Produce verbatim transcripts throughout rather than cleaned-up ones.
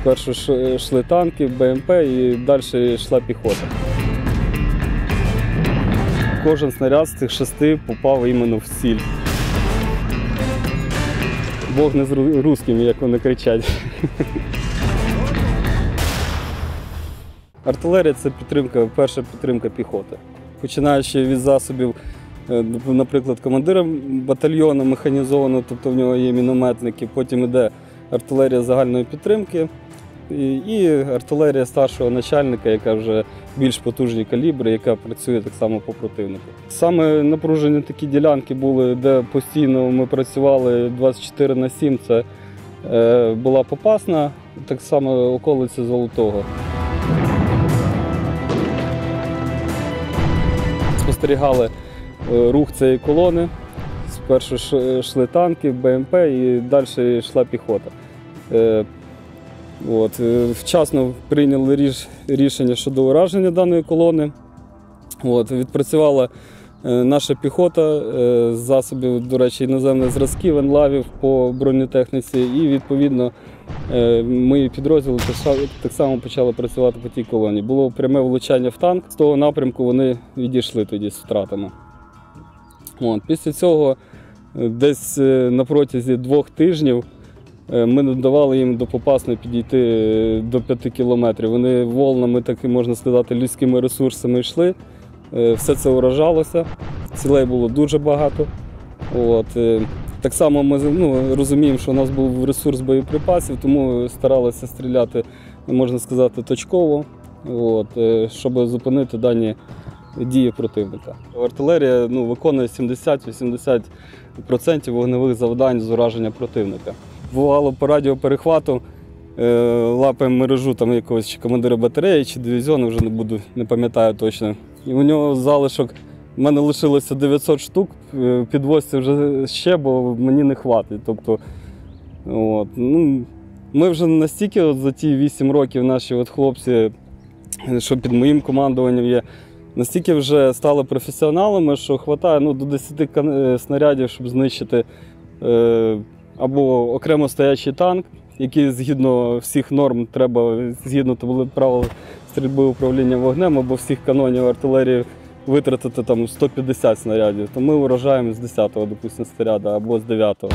Спершу йшли танки, БМП і далі йшла піхота. Кожен снаряд з цих шести попав іменно в ціль. Бог не з русскими, як вони кричать. Артилерія – це підтримка, перша підтримка піхоти. Починаючи від засобів, наприклад, командира батальйону механізованого, тобто в нього є мінометники, потім йде артилерія загальної підтримки і артилерія старшого начальника, яка вже більш потужні калібри, яка працює так само по противнику. Саме напружені такі ділянки були, де постійно ми працювали двадцять чотири на сім, це була Попасна, так само околиці Золотого. Спостерігали рух цієї колони, спершу йшли танки, БМП і далі йшла піхота. От. Вчасно прийняли ріш, рішення щодо ураження даної колони. От. Відпрацювала наша піхота з засобів, до речі, іноземних зразків, енлавів по бронетехніці, і відповідно мої підрозділи так само почали працювати по тій колоні. Було пряме влучання в танк, з того напрямку вони відійшли тоді з втратами. От. Після цього десь на протязі двох тижнів ми не давали їм до Попасної підійти до п'яти кілометрів. Вони волнами, так і можна сказати, людськими ресурсами йшли. Все це уражалося, цілей було дуже багато. От. Так само ми ну, розуміємо, що у нас був ресурс боєприпасів, тому старалися стріляти, можна сказати, точково, от, щоб зупинити дані дії противника. Артилерія ну, виконує сімдесят-вісімдесят відсотків вогневих завдань з ураження противника. Бувало по радіоперехвату, лапаємо мережу там якогось чи командира батареї, чи дивізіону, вже не буду, не пам'ятаю точно. І у нього залишок, в мене лишилося дев'ятсот штук, підвозьте вже ще, бо мені не хватить. Тобто, от, ну, ми вже настільки от за ті вісім років наші от хлопці, що під моїм командуванням є, настільки вже стали професіоналами, що вистачає ну, до десяти снарядів, щоб знищити е, або окремо стоячий танк, який згідно всіх норм треба, згідно правил стрільби управління вогнем, або всіх канонів артилерії витратити там сто п'ятдесят снарядів, то ми вражаємо з десятого, допустимо, снаряду або з дев'ятого.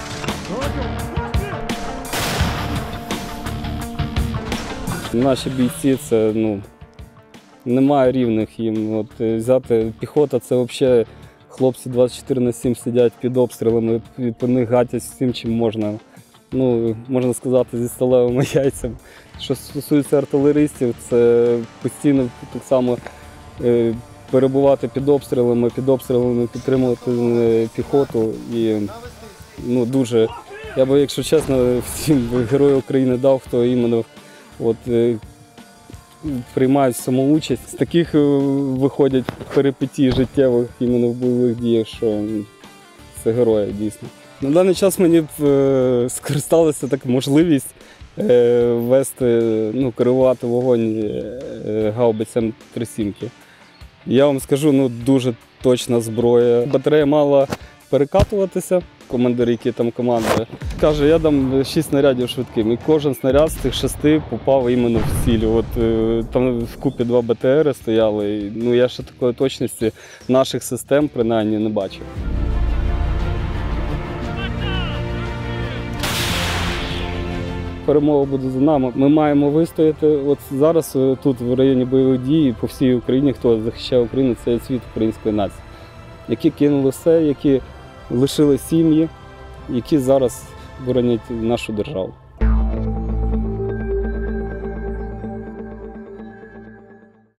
Наші бійці, це, ну, немає рівних їм. От, взяти піхота, це взагалі хлопці двадцять чотири на сім сидять під обстрілами, по них гатять всім, чим можна. Ну, можна сказати, зі сталевими яйцями. Що стосується артилеристів, це постійно так само е, перебувати під обстрілами, під обстрілами підтримувати піхоту. І, ну, дуже, я би, якщо чесно, всім Герою України дав, хто іменно от, е, приймають самоучасть. З таких виходять перипетій життєвих іменно в бойових діях, що це герої дійсно. На даний час мені б е, скористалася така можливість е, вести, ну, керувати вогонь е, гаубицем три сімки. Я вам скажу, ну, дуже точна зброя. Батарея мала перекатуватися, командир, який там командує, каже, я дам шість снарядів швидким. І кожен снаряд з тих шести попав іменно в ціль. От, е, там вкупі два Б Т Р стояли. І, ну, я ще такої точності наших систем принаймні не бачив. Перемога буде за нами. Ми маємо вистояти. От зараз тут, в районі бойових дій, по всій Україні, хто захищає Україну, це цвіт української нації. Які кинули все, які лишили сім'ї, які зараз боронять нашу державу.